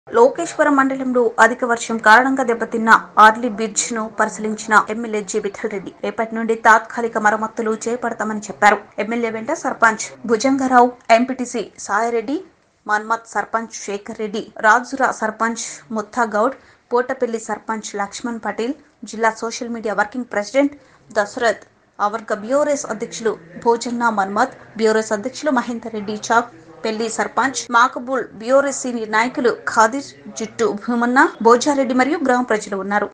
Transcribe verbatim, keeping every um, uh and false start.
లోకేశ్వరం మండలంలో అధిక వర్షం కారణంగా దెబ్బతిన్న ఆర్లీ బ్రిడ్జ్ ను పరిశీలించిన ఎమ్మెల్యే జి విఠల్ రెడ్డి రేపటి నుండి తాత్కాలిక మరమ్మతులు చేపడతామని చెప్పారు. ఎమ్మెల్యే వెంట సర్పంచ్ భుజంగరావు, ఎంపీటీసీ సాయిరెడ్డి, మన్మత్ సర్పంచ్ శేఖర్ రెడ్డి, రాజురా సర్పంచ్ ముత్తాగౌడ్, పోటపల్లి సర్పంచ్ లక్ష్మణ్ పటేల్, జిల్లా social media working president Dasharath, ఆవర్గ బ్యూరోస్ అధ్యక్షులు భోజన్న మన్మత్, బ్యూరోస్ అధ్యక్షులు మహేందర్ రెడ్డి చాక్, పెళ్లి సర్పంచ్ మాకబూల్, బ్యూరోస్ సీనియర్ నాయకులు ఖాదిర్, జుట్టు భూమన్న, భోజారెడ్డి మరియు గ్రామ ప్రజలు ఉన్నారు.